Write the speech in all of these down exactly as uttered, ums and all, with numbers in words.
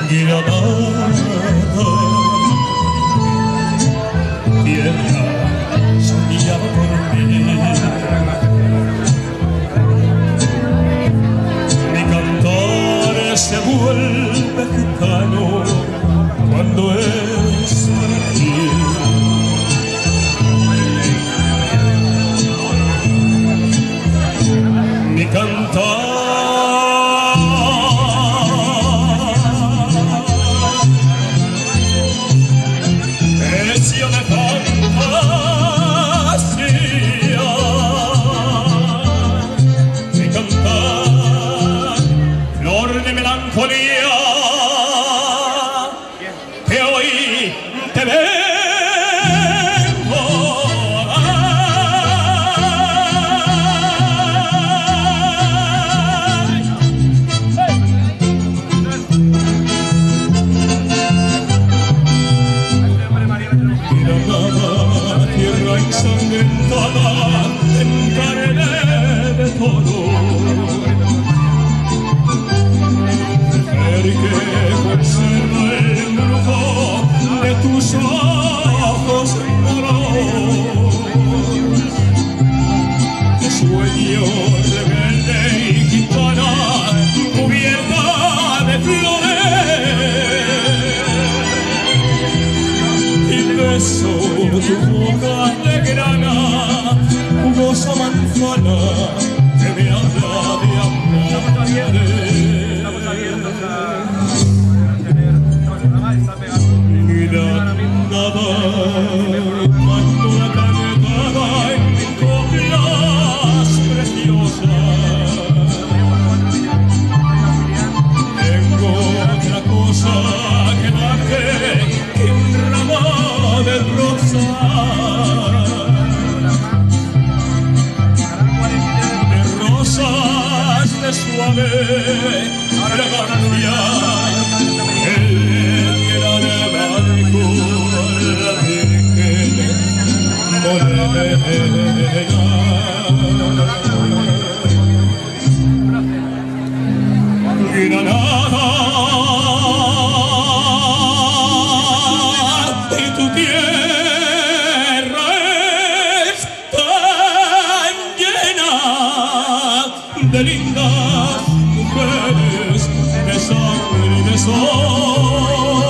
Granada, tierra soñada por mí. Mi cantar se vuelve gitano cuando es para ti. Mi cantar de fantasía, mi cantar, flor de melancolía, que hoy te vengo a tierra ensangrentada en carne de toro, mujer que conserva el embrujo de tus ojos moros, de sueño rebelde y gitana cubierta de flores, y beso tu boca de grana, jugosa manzana que me habla de amor. Granada, mando la canetada en coplas preciosas. Tengo otra cosa que darte que un ramo de rosas, de rosas de suave fragancia, que le diera de barco a la Virgen morena. Granada, y tu tierra es tan llena de lindas mujeres, de sangre y de sol.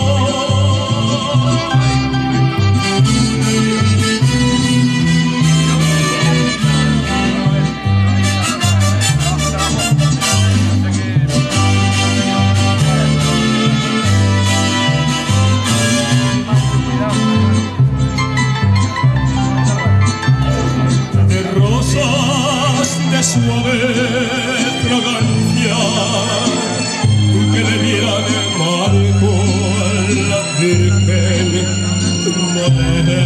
De suave fragancia, que le diera de marco a la Virgen morena.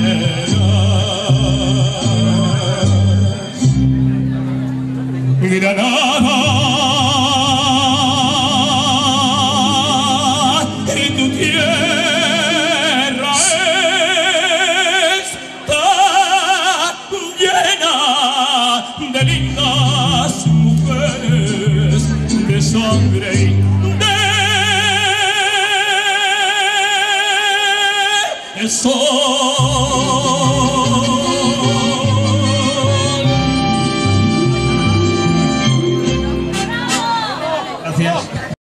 Granada, y tu tierra es tan llena de lindas mujeres, de sangre y de sol.